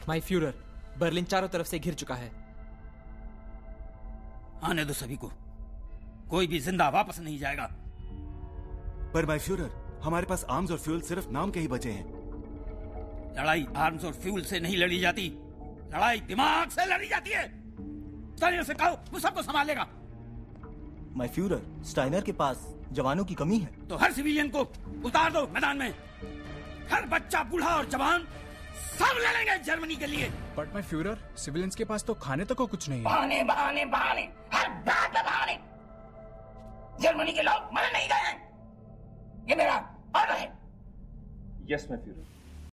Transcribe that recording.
My Führer, Berlin चारों तरफ से घिर चुका है। आने दो सभी को, कोई भी जिंदा वापस नहीं जाएगा। पर माय फ्यूरर, हमारे पास आर्म्स और फ्यूल सिर्फ नाम के ही बचे हैं। लड़ाई आर्म्स और फ्यूल से नहीं लड़ी जाती, लड़ाई दिमाग से लड़ी जाती है। स्टाइनर से कहो, वो सबको संभालेगा। माय फ्यूरर, स्टाइनर के पास जवानों की कमी है। तो हर सिविलियन को उतार दो मैदान में। हर बच्चा, बूढ़ा और जवान सब लड़ेंगे जर्मनी के लिए। बट माय फ्यूरर, सिविलियंस के पास तो खाने तक को कुछ नहीं है। बहाने बहाने बहाने, हर बात में बहाने। जर्मनी के लोग मर नहीं गए हैं, ये मेरा ऑर्डर है। Yes my Führer.